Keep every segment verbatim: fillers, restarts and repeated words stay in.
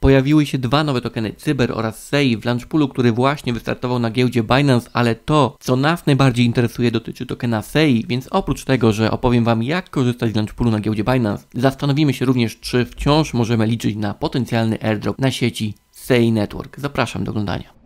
Pojawiły się dwa nowe tokeny Cyber oraz S E I w launchpoolu, który właśnie wystartował na giełdzie Binance, ale to, co nas najbardziej interesuje, dotyczy tokena S E I, więc oprócz tego, że opowiem Wam, jak korzystać z launchpoolu na giełdzie Binance, zastanowimy się również, czy wciąż możemy liczyć na potencjalny airdrop na sieci S E I Network. Zapraszam do oglądania.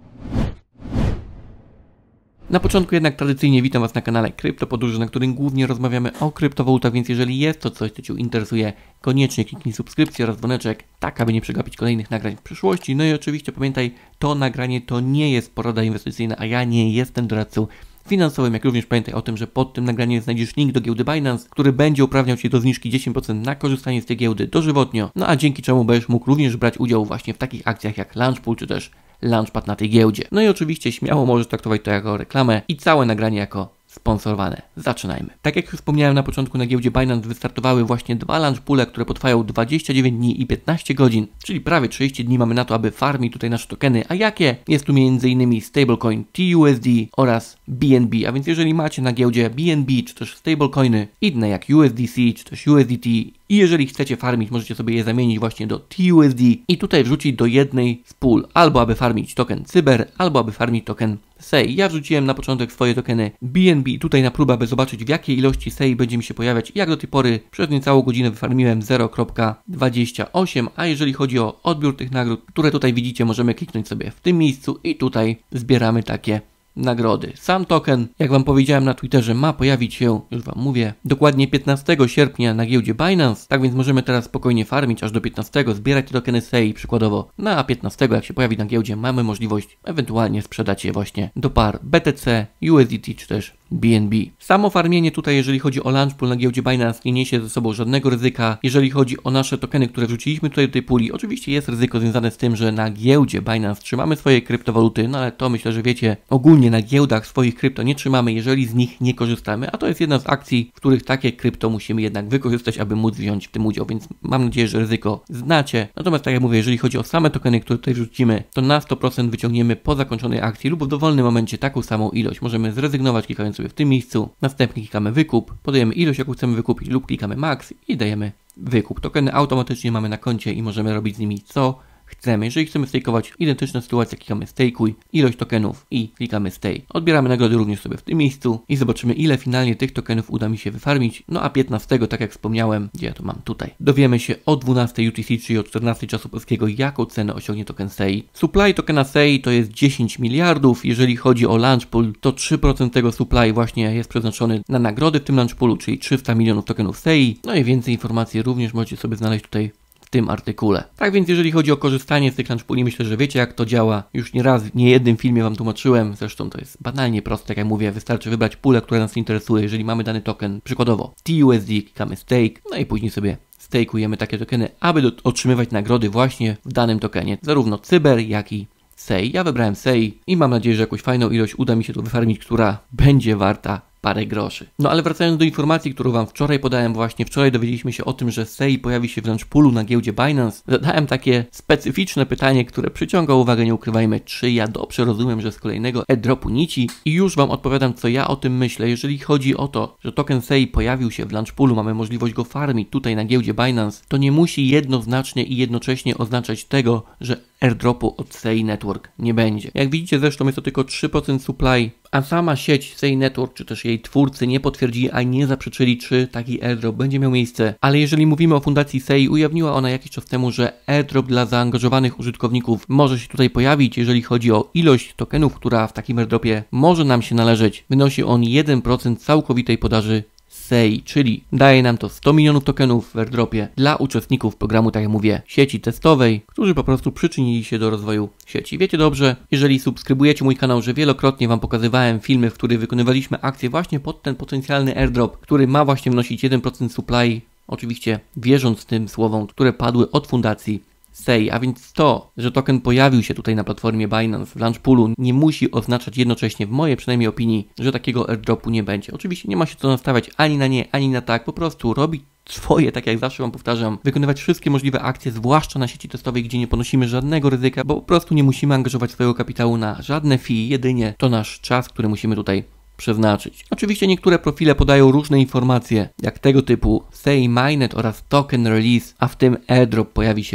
Na początku jednak tradycyjnie witam Was na kanale Kryptopodróży, na którym głównie rozmawiamy o kryptowalutach, więc jeżeli jest to coś, co Cię interesuje, koniecznie kliknij subskrypcję oraz dzwoneczek, tak aby nie przegapić kolejnych nagrań w przyszłości. No i oczywiście pamiętaj, to nagranie to nie jest porada inwestycyjna, a ja nie jestem doradcą finansowym, jak również pamiętaj o tym, że pod tym nagraniem znajdziesz link do giełdy Binance, który będzie uprawniał Cię do zniżki dziesięć procent na korzystanie z tej giełdy dożywotnio, no a dzięki czemu będziesz mógł również brać udział właśnie w takich akcjach jak Launchpool czy też Launchpad na tej giełdzie. No i oczywiście śmiało możesz traktować to jako reklamę i całe nagranie jako sponsorowane. Zaczynajmy. Tak jak już wspomniałem na początku, na giełdzie Binance wystartowały właśnie dwa launchpoole, które potrwają dwadzieścia dziewięć dni i piętnaście godzin, czyli prawie trzydzieści dni mamy na to, aby farmić tutaj nasze tokeny. A jakie? Jest tu między innymi stablecoin T U S D oraz B N B, a więc jeżeli macie na giełdzie B N B czy też stablecoiny inne jak U S D C czy też U S D T i jeżeli chcecie farmić, możecie sobie je zamienić właśnie do T U S D i tutaj wrzucić do jednej z pól, albo aby farmić token Cyber, albo aby farmić token S E I. Ja wrzuciłem na początek swoje tokeny B N B tutaj na próbę, aby zobaczyć, w jakiej ilości S E I będzie mi się pojawiać. Jak do tej pory przez niecałą godzinę wyfarmiłem zero przecinek dwadzieścia osiem, a jeżeli chodzi o odbiór tych nagród, które tutaj widzicie, możemy kliknąć sobie w tym miejscu i tutaj zbieramy takie nagrody. Sam token, jak Wam powiedziałem na Twitterze, ma pojawić się, już Wam mówię, dokładnie piętnastego sierpnia na giełdzie Binance, tak więc możemy teraz spokojnie farmić aż do piętnastego, zbierać te tokeny S E I przykładowo. No a piętnastego, jak się pojawi na giełdzie, mamy możliwość ewentualnie sprzedać je właśnie do par B T C, U S D T czy też B N B. Samo farmienie tutaj, jeżeli chodzi o launchpool na giełdzie Binance, nie niesie ze sobą żadnego ryzyka. Jeżeli chodzi o nasze tokeny, które wrzuciliśmy tutaj do tej puli, oczywiście jest ryzyko związane z tym, że na giełdzie Binance trzymamy swoje kryptowaluty, no ale to myślę, że wiecie, ogólnie na giełdach swoich krypto nie trzymamy, jeżeli z nich nie korzystamy, a to jest jedna z akcji, w których takie krypto musimy jednak wykorzystać, aby móc wziąć w tym udział, więc mam nadzieję, że ryzyko znacie. Natomiast tak jak mówię, jeżeli chodzi o same tokeny, które tutaj wrzucimy, to na sto procent wyciągniemy po zakończonej akcji lub w dowolnym momencie taką samą ilość. Możemy zrezygnować, klikając sobie w tym miejscu, następnie klikamy wykup, podajemy ilość, jaką chcemy wykupić lub klikamy max i dajemy wykup. Tokeny automatycznie mamy na koncie i możemy robić z nimi co chcemy. Jeżeli chcemy stakeować, identyczna sytuacja, klikamy stakeuj, ilość tokenów i klikamy stake. Odbieramy nagrody również sobie w tym miejscu i zobaczymy, ile finalnie tych tokenów uda mi się wyfarmić. No a piętnastego, tak jak wspomniałem, gdzie ja to mam tutaj, dowiemy się o dwunastej U T C, czyli o czternastej czasu polskiego, jaką cenę osiągnie token S E I. Supply tokena S E I to jest dziesięć miliardów. Jeżeli chodzi o launchpool, to trzy procent tego supply właśnie jest przeznaczony na nagrody w tym launchpoolu, czyli trzysta milionów tokenów S E I. No i więcej informacji również możecie sobie znaleźć tutaj w tym artykule. Tak więc jeżeli chodzi o korzystanie z tych launchpooli, myślę, że wiecie, jak to działa. Już nie raz w niejednym filmie Wam tłumaczyłem, zresztą to jest banalnie proste, tak jak mówię, wystarczy wybrać pulę, która nas interesuje. Jeżeli mamy dany token, przykładowo T U S D, klikamy stake, no i później sobie stakeujemy takie tokeny, aby do, otrzymywać nagrody właśnie w danym tokenie, zarówno Cyber, jak i S E I. Ja wybrałem S E I i mam nadzieję, że jakąś fajną ilość uda mi się tu wyfarmić, która będzie warta parę groszy. No ale wracając do informacji, którą Wam wczoraj podałem, właśnie wczoraj dowiedzieliśmy się o tym, że S E I pojawi się w launchpoolu na giełdzie Binance. Zadałem takie specyficzne pytanie, które przyciąga uwagę, nie ukrywajmy, czy ja dobrze rozumiem, że z kolejnego airdropu nici i już Wam odpowiadam, co ja o tym myślę. Jeżeli chodzi o to, że token S E I pojawił się w launchpoolu, mamy możliwość go farmić tutaj na giełdzie Binance, to nie musi jednoznacznie i jednocześnie oznaczać tego, że airdropu od S E I Network nie będzie. Jak widzicie, zresztą jest to tylko trzy procent supply, a sama sieć S E I Network, czy też jej twórcy nie potwierdzili, ani nie zaprzeczyli, czy taki airdrop będzie miał miejsce. Ale jeżeli mówimy o fundacji S E I, ujawniła ona jakiś czas temu, że airdrop dla zaangażowanych użytkowników może się tutaj pojawić. Jeżeli chodzi o ilość tokenów, która w takim airdropie może nam się należeć, wynosi on jeden procent całkowitej podaży S E I, czyli daje nam to sto milionów tokenów w airdropie dla uczestników programu, tak jak mówię, sieci testowej, którzy po prostu przyczynili się do rozwoju sieci. Wiecie dobrze, jeżeli subskrybujecie mój kanał, że wielokrotnie Wam pokazywałem filmy, w których wykonywaliśmy akcje właśnie pod ten potencjalny airdrop, który ma właśnie wnosić jeden procent supply, oczywiście wierząc tym słowom, które padły od fundacji S E I, a więc to, że token pojawił się tutaj na platformie Binance w launchpoolu, nie musi oznaczać jednocześnie, w mojej przynajmniej opinii, że takiego airdropu nie będzie. Oczywiście nie ma się co nastawiać ani na nie, ani na tak, po prostu robić swoje, tak jak zawsze Wam powtarzam, wykonywać wszystkie możliwe akcje, zwłaszcza na sieci testowej, gdzie nie ponosimy żadnego ryzyka, bo po prostu nie musimy angażować swojego kapitału na żadne fee, jedynie to nasz czas, który musimy tutaj przeznaczyć. Oczywiście niektóre profile podają różne informacje, jak tego typu S E I Mainnet oraz Token Release, a w tym airdrop pojawi się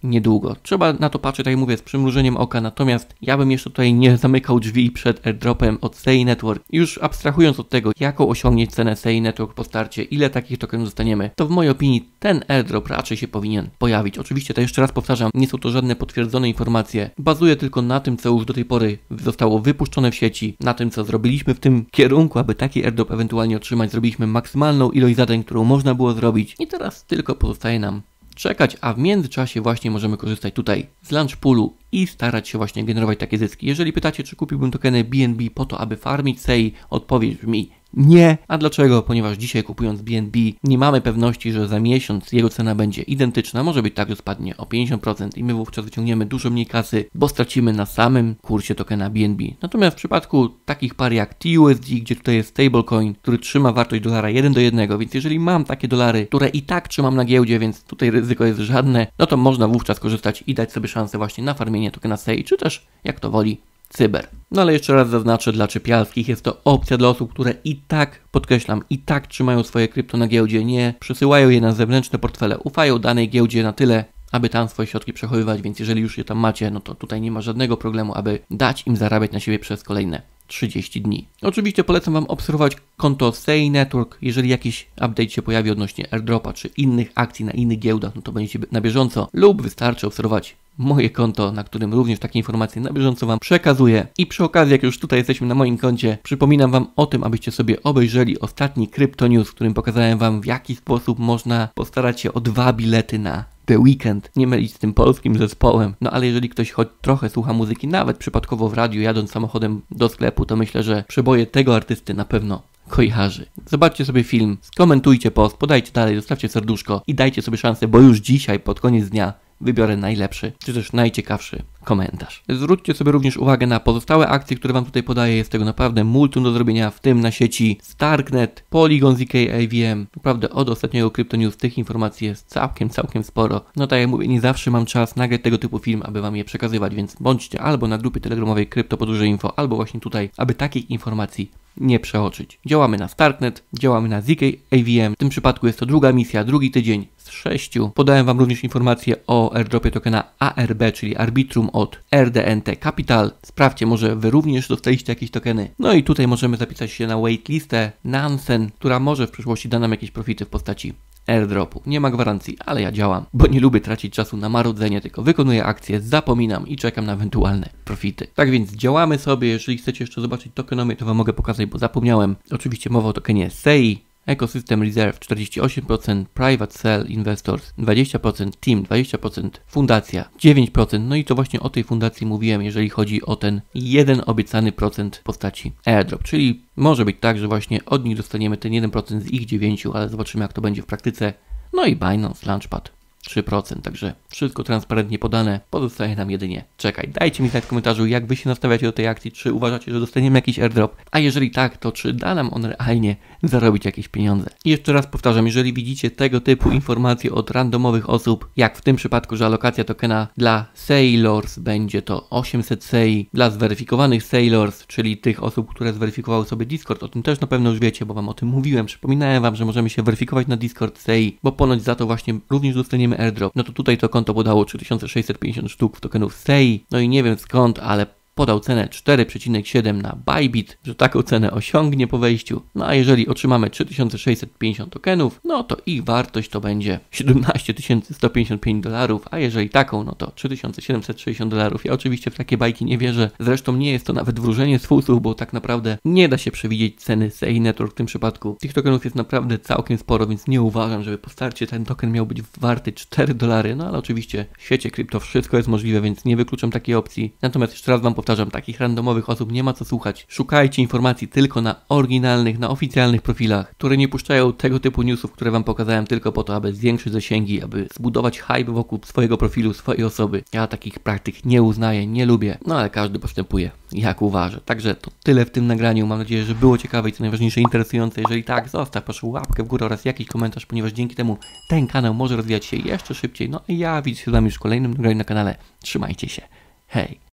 niedługo. Trzeba na to patrzeć, tak jak mówię, z przymrużeniem oka, natomiast ja bym jeszcze tutaj nie zamykał drzwi przed airdropem od S E I Network. Już abstrahując od tego, jaką osiągnie cenę S E I Network po starcie, ile takich tokenów dostaniemy, to w mojej opinii ten airdrop raczej się powinien pojawić. Oczywiście, to jeszcze raz powtarzam, nie są to żadne potwierdzone informacje. Bazuje tylko na tym, co już do tej pory zostało wypuszczone w sieci, na tym, co zrobiliśmy w tym kierunku, aby taki airdrop ewentualnie otrzymać. Zrobiliśmy maksymalną ilość zadań, którą można było zrobić i teraz tylko pozostaje nam czekać, a w międzyczasie właśnie możemy korzystać tutaj z launch poolu i starać się właśnie generować takie zyski. Jeżeli pytacie, czy kupiłbym tokeny B N B po to, aby farmić S E I, odpowiedź brzmi nie. A dlaczego? Ponieważ dzisiaj kupując B N B nie mamy pewności, że za miesiąc jego cena będzie identyczna. Może być tak, że spadnie o pięćdziesiąt procent i my wówczas wyciągniemy dużo mniej kasy, bo stracimy na samym kursie tokena B N B. Natomiast w przypadku takich par jak T U S D, gdzie tutaj jest stablecoin, który trzyma wartość dolara jeden do jednego, więc jeżeli mam takie dolary, które i tak trzymam na giełdzie, więc tutaj ryzyko jest żadne, no to można wówczas korzystać i dać sobie szansę właśnie na farmienie tokena S E I, czy też, jak to woli, cyber. No ale jeszcze raz zaznaczę, dla czepialskich jest to opcja dla osób, które i tak, podkreślam, i tak trzymają swoje krypto na giełdzie, nie przesyłają je na zewnętrzne portfele, ufają danej giełdzie na tyle, aby tam swoje środki przechowywać, więc jeżeli już je tam macie, no to tutaj nie ma żadnego problemu, aby dać im zarabiać na siebie przez kolejne trzydzieści dni. Oczywiście polecam Wam obserwować konto S E I Network. Jeżeli jakiś update się pojawi odnośnie airdropa czy innych akcji na innych giełdach, no to będziecie na bieżąco, lub wystarczy obserwować moje konto, na którym również takie informacje na bieżąco Wam przekazuję. I przy okazji, jak już tutaj jesteśmy na moim koncie, przypominam Wam o tym, abyście sobie obejrzeli ostatni Crypto News, w którym pokazałem Wam, w jaki sposób można postarać się o dwa bilety na The Weeknd, nie mylić z tym polskim zespołem. No ale jeżeli ktoś choć trochę słucha muzyki, nawet przypadkowo w radiu, jadąc samochodem do sklepu, to myślę, że przeboje tego artysty na pewno kojarzy. Zobaczcie sobie film, skomentujcie post, podajcie dalej, zostawcie serduszko i dajcie sobie szansę, bo już dzisiaj, pod koniec dnia, wybiorę najlepszy, czy też najciekawszy komentarz. Zwróćcie sobie również uwagę na pozostałe akcje, które Wam tutaj podaję. Jest tego naprawdę multum do zrobienia, w tym na sieci Starknet, Polygon Z K A V M. Naprawdę od ostatniego Crypto News tych informacji jest całkiem, całkiem sporo. No tak jak mówię, nie zawsze mam czas nagrać tego typu film, aby Wam je przekazywać, więc bądźcie albo na grupie telegramowej Krypto Podróże Info, albo właśnie tutaj, aby takich informacji nie przeoczyć. Działamy na Starknet, działamy na Z K A V M. W tym przypadku jest to druga misja, drugi tydzień z sześciu. Podałem Wam również informację o airdropie tokena A R B, czyli Arbitrum od R D N T Capital. Sprawdźcie, może Wy również dostaliście jakieś tokeny. No i tutaj możemy zapisać się na waitlistę Nansen, która może w przyszłości da nam jakieś profity w postaci airdropu. Nie ma gwarancji, ale ja działam, bo nie lubię tracić czasu na marudzenie, tylko wykonuję akcje, zapominam i czekam na ewentualne profity. Tak więc działamy sobie. Jeżeli chcecie jeszcze zobaczyć tokenomię, to Wam mogę pokazać, bo zapomniałem. Oczywiście mowa o tokenie S E I, Ecosystem Reserve czterdzieści osiem procent, Private Cell Investors dwadzieścia procent, Team dwadzieścia procent, Fundacja dziewięć procent. No i to właśnie o tej fundacji mówiłem, jeżeli chodzi o ten jeden obiecany procent w postaci airdrop, czyli może być tak, że właśnie od nich dostaniemy ten jeden procent z ich dziewięciu, ale zobaczymy, jak to będzie w praktyce. No i Binance Launchpad trzy procent, także wszystko transparentnie podane, pozostaje nam jedynie czekaj. Dajcie mi znać w komentarzu, jak Wy się nastawiacie do tej akcji, czy uważacie, że dostaniemy jakiś airdrop, a jeżeli tak, to czy da nam on realnie zarobić jakieś pieniądze. I jeszcze raz powtarzam, jeżeli widzicie tego typu informacje od randomowych osób, jak w tym przypadku, że alokacja tokena dla Sailors będzie to osiemset S E I, dla zweryfikowanych Sailors, czyli tych osób, które zweryfikowały sobie Discord, o tym też na pewno już wiecie, bo Wam o tym mówiłem, przypominałem Wam, że możemy się weryfikować na Discord S E I, bo ponoć za to właśnie również dostaniemy airdrop. No to tutaj to konto podało trzy tysiące sześćset pięćdziesiąt sztuk tokenów S E I, no i nie wiem skąd, ale podał cenę cztery przecinek siedem na Bybit, że taką cenę osiągnie po wejściu. No a jeżeli otrzymamy trzy tysiące sześćset pięćdziesiąt tokenów, no to ich wartość to będzie siedemnaście tysięcy sto pięćdziesiąt pięć dolarów, a jeżeli taką, no to trzy tysiące siedemset sześćdziesiąt dolarów. Ja oczywiście w takie bajki nie wierzę, zresztą nie jest to nawet wróżenie z fusów, bo tak naprawdę nie da się przewidzieć ceny S E I Network w tym przypadku. Tych tokenów jest naprawdę całkiem sporo, więc nie uważam, żeby po starcie ten token miał być warty cztery dolary, no ale oczywiście w świecie krypto wszystko jest możliwe, więc nie wykluczam takiej opcji. Natomiast jeszcze raz Wam powtarzam, takich randomowych osób nie ma co słuchać. Szukajcie informacji tylko na oryginalnych, na oficjalnych profilach, które nie puszczają tego typu newsów, które Wam pokazałem tylko po to, aby zwiększyć zasięgi, aby zbudować hype wokół swojego profilu, swojej osoby. Ja takich praktyk nie uznaję, nie lubię, no ale każdy postępuje jak uważa. Także to tyle w tym nagraniu. Mam nadzieję, że było ciekawe i co najważniejsze interesujące. Jeżeli tak, zostaw proszę łapkę w górę oraz jakiś komentarz, ponieważ dzięki temu ten kanał może rozwijać się jeszcze szybciej. No i ja widzę się z Wami już w kolejnym nagraniu na kanale. Trzymajcie się. Hej!